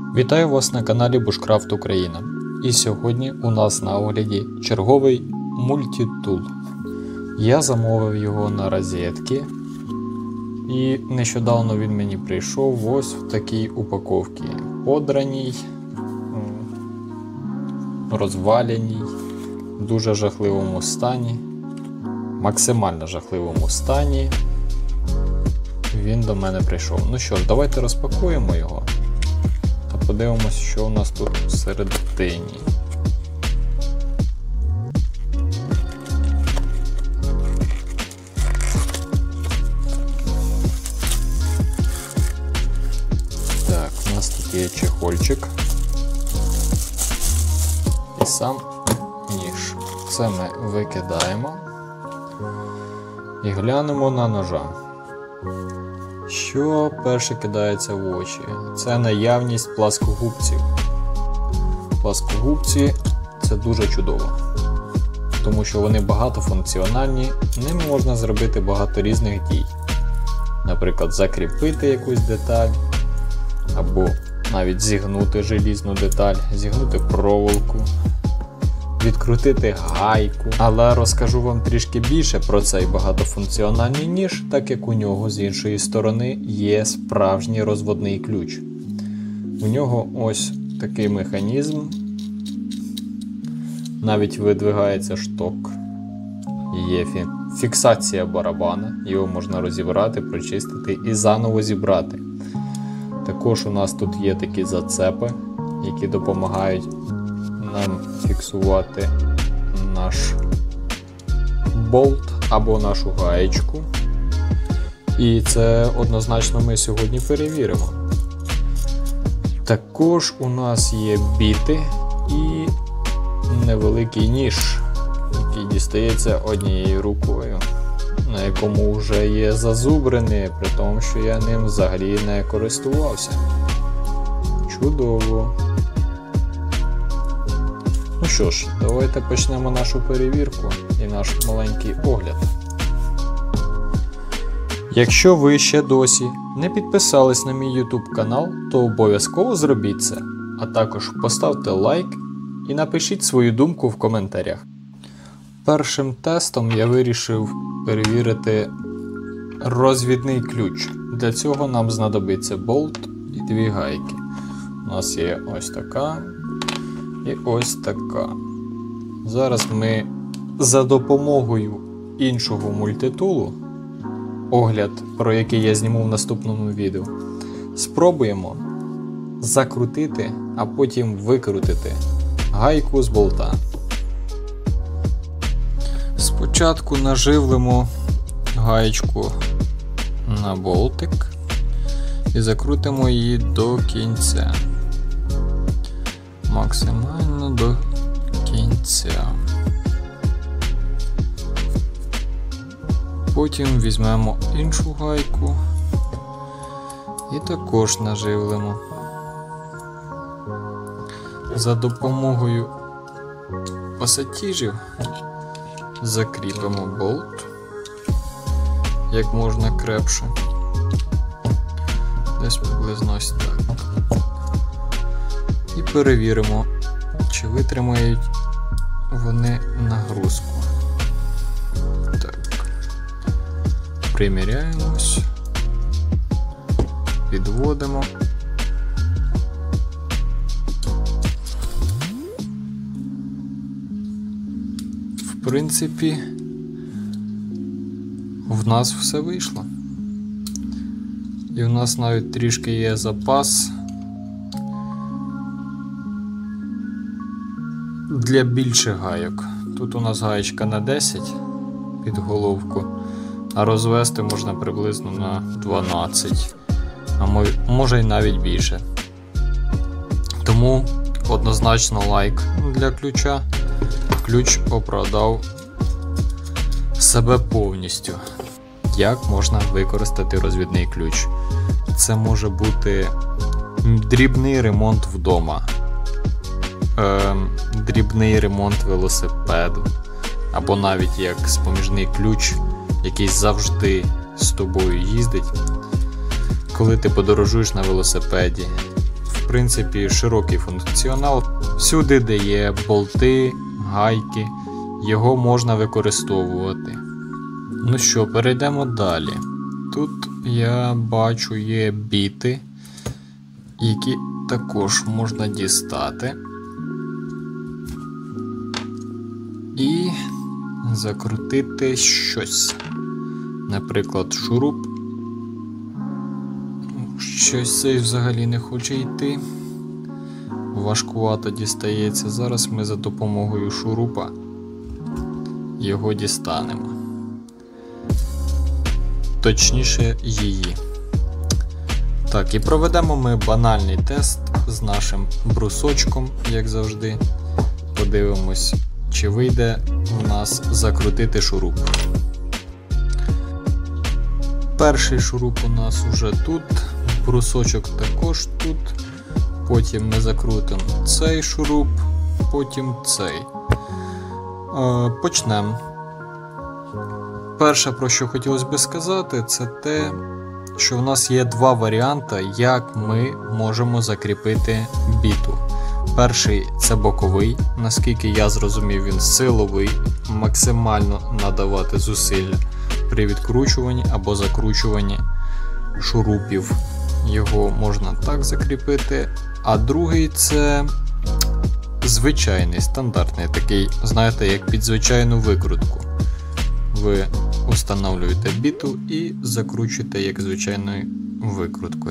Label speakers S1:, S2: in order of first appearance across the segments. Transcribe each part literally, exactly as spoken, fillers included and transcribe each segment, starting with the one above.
S1: Вітаю вас на каналі Bushcraft Україна. І сьогодні у нас на огляді черговий мультитул. Я замовив його на розетки. І нещодавно він мені прийшов ось в такій упаковці. Подраній, розваляній, в дуже жахливому стані. Максимально жахливому стані. Він до мене прийшов. Ну що ж, давайте розпакуємо його. Та подивимось, що у нас тут всередині. Так, у нас тут є чехольчик. І сам ніж. Це ми викидаємо. І глянемо на ножа. Що перше кидається в очі? Це наявність пласкогубців. Пласкогубці – це дуже чудово, тому що вони багатофункціональні, ними можна зробити багато різних дій. Наприклад, закріпити якусь деталь, або навіть зігнути желізну деталь, зігнути проволоку, відкрутити гайку. Але розкажу вам трішки більше про цей багатофункціональний ніж, так як у нього з іншої сторони є справжній розводний ключ. У нього ось такий механізм, навіть видвигається шток, є фіксація барабана, його можна розібрати, прочистити і заново зібрати. Також у нас тут є такі зацепи, які допомагають нам фіксувати наш болт або нашу гаєчку. І це однозначно ми сьогодні перевіримо. Також у нас є біти і невеликий ніж, який дістається однією рукою, на якому вже є зазубрини, при тому, що я ним взагалі не користувався. Чудово! Ну що ж, давайте почнемо нашу перевірку і наш маленький огляд. Якщо ви ще досі не підписались на мій YouTube канал, то обов'язково зробіть це, а також поставте лайк і напишіть свою думку в коментарях. Першим тестом я вирішив перевірити розвідний ключ. Для цього нам знадобиться болт і дві гайки. У нас є ось така і ось така. Зараз ми за допомогою іншого мультитулу, огляд про який я зніму в наступному відео, спробуємо закрутити, а потім викрутити гайку з болта. Спочатку наживлимо гаєчку на болтик і закрутимо її до кінця. Максимально до кінця. Потім візьмемо іншу гайку і також наживлимо. За допомогою пасатіжів закріпимо болт як можна крепше. Десь приблизно ось так. І перевіримо, чи витримають вони нагрузку. Так. Приміряємось. Підводимо. В принципі, в нас все вийшло. І в нас навіть трішки є запас для більших гайок. Тут у нас гаєчка на десять під головку, а розвести можна приблизно на дванадцять, а може й навіть більше. Тому однозначно лайк для ключа. Ключ оправдав себе повністю. Як можна використати розвідний ключ? Це може бути дрібний ремонт вдома, е, дрібний ремонт велосипеду, або навіть як споміжний ключ, який завжди з тобою їздить, коли ти подорожуєш на велосипеді, в в принципі, широкий функціонал. Всюди, де є болти, гайки, його можна використовувати. Ну що, перейдемо далі. Тут я бачу є біти, які також можна дістати і закрутити щось. Наприклад, шуруп. Щось цей взагалі не хоче йти. Важкувато дістається. Зараз ми за допомогою шурупа його дістанемо. Точніше, її. Так, і проведемо ми банальний тест з нашим брусочком, як завжди. Подивимось, чи вийде у нас закрутити шуруп. Перший шуруп у нас уже тут, брусочок також тут. Потім ми закрутимо цей шуруп, потім цей. Е, почнемо. Перше, про що хотілося би сказати, це те, що в нас є два варіанти, як ми можемо закріпити біту. Перший – це боковий, наскільки я зрозумів, він силовий, максимально надавати зусилля при відкручуванні або закручуванні шурупів. Його можна так закріпити. А другий – це звичайний, стандартний, такий, знаєте, як під звичайну викрутку. Ви встановлюєте біту і закручуєте як звичайною викруткою.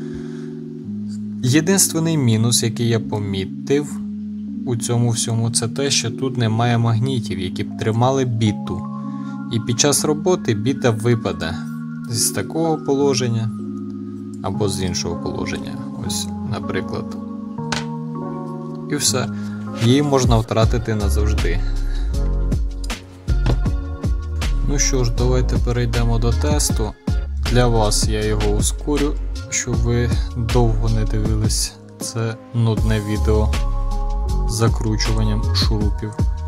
S1: Єдиний мінус, який я помітив у цьому всьому, це те, що тут немає магнітів, які б тримали біту. І під час роботи біта випаде з такого положення або з іншого положення. Ось, наприклад. І все. Її можна втратити назавжди. Ну що ж, давайте перейдемо до тесту. Для вас я його ускорю, щоб ви довго не дивились це нудне відео з закручуванням шурупів.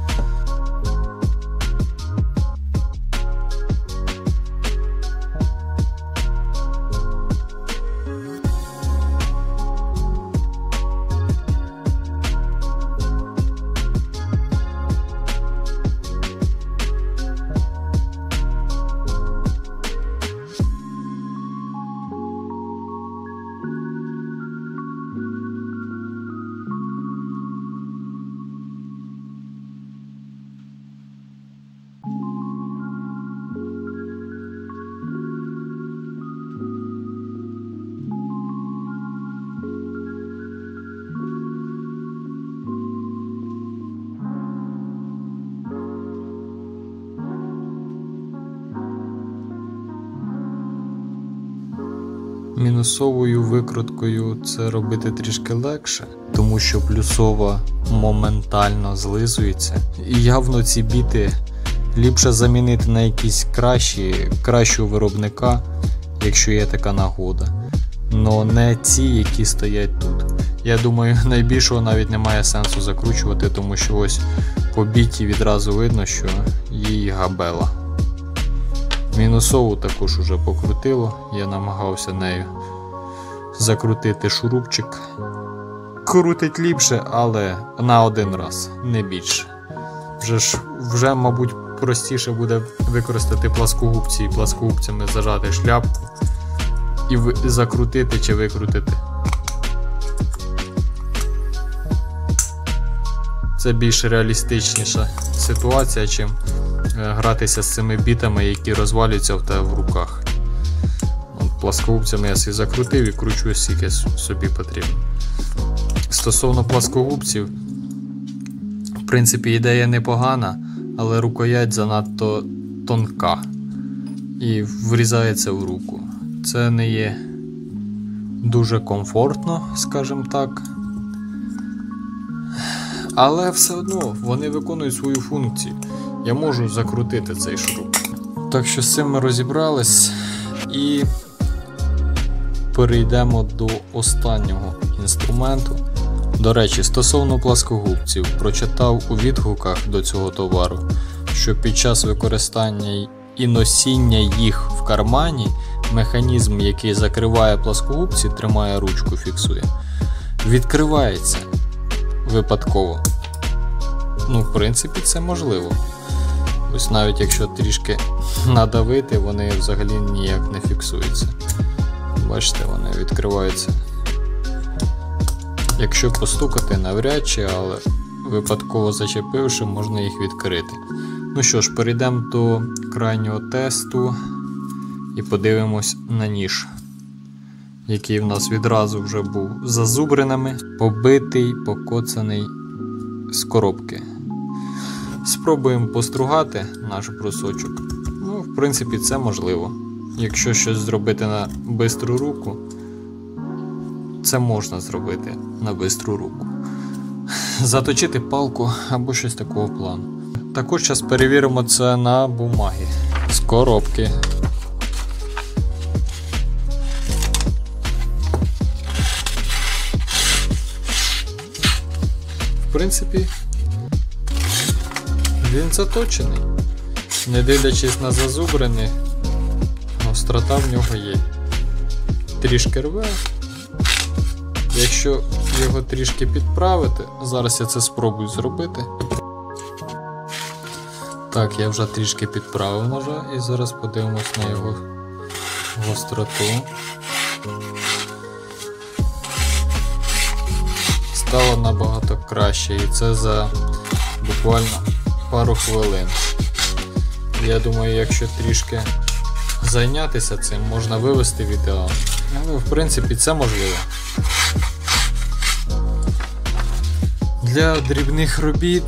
S1: Мінусовою викруткою це робити трішки легше, тому що плюсова моментально злизується. І явно ці біти ліпше замінити на якісь кращі, кращого виробника, якщо є така нагода. Но не ці, які стоять тут. Я думаю, найбільшого навіть немає сенсу закручувати, тому що ось по біті відразу видно, що її габела. Мінусову також уже покрутило, я намагався нею закрутити шурупчик. Крутить ліпше, але на один раз, не більше. Вже, ж, вже мабуть, простіше буде використати пласкогубці і пласкогубцями зажати шляпку і закрутити чи викрутити. Це більш реалістичніша ситуація, чим гратися з цими бітами, які розвалюються в тебе в руках. От, пласкогубцями я собі закрутив і кручу скільки собі потрібно. Стосовно пласкогубців, в принципі, ідея непогана, але рукоять занадто тонка і врізається в руку. Це не є дуже комфортно, скажімо так. Але все одно вони виконують свою функцію. Я можу закрутити цей шуруп. Так що з цим ми розібрались і перейдемо до останнього інструменту. До речі, стосовно пласкогубців, прочитав у відгуках до цього товару, що під час використання і носіння їх в кармані механізм, який закриває пласкогубці, тримає ручку, фіксує, відкривається випадково. Ну, в принципі, це можливо. Ось навіть якщо трішки надавити, вони взагалі ніяк не фіксуються. Бачите, вони відкриваються. Якщо постукати, навряд чи, але випадково зачепивши, можна їх відкрити. Ну що ж, перейдемо до крайнього тесту і подивимось на ніж, який в нас відразу вже був зазубринами, побитий, покоцаний з коробки. Спробуємо постругати наш брусочок. Ну, в принципі, це можливо. Якщо щось зробити на бистру руку, це можна зробити на бистру руку. Заточити палку або щось такого плану. Також зараз перевіримо це на бумагі з коробки. В принципі, він заточений. Не дивлячись на зазубрини, гострота в нього є. Трішки рве. Якщо його трішки підправити, зараз я це спробую зробити. Так, я вже трішки підправив ножа і зараз подивимось на його гостроту. Стало набагато краще, і це за буквально пару хвилин. Я думаю, якщо трішки зайнятися цим, можна вивести в ідеал. Ну, в принципі, це можливо. Для дрібних робіт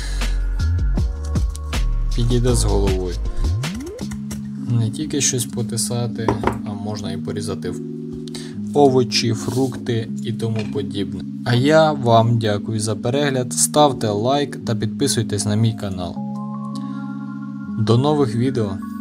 S1: підійде з головою. Не тільки щось потисати, а можна і порізати овочі, фрукти і тому подібне. А я вам дякую за перегляд, ставте лайк та підписуйтесь на мій канал. До нових відео!